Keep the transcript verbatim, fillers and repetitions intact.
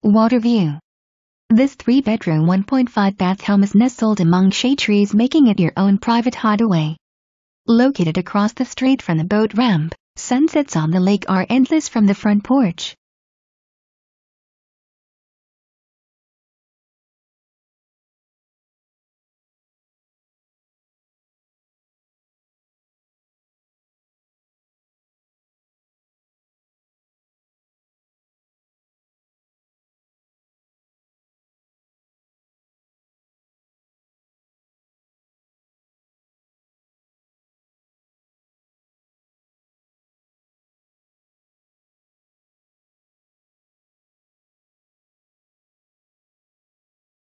Water view. This three-bedroom one point five bath home is nestled among shade trees, making it your own private hideaway. Located across the street from the boat ramp, sunsets on the lake are endless from the front porch.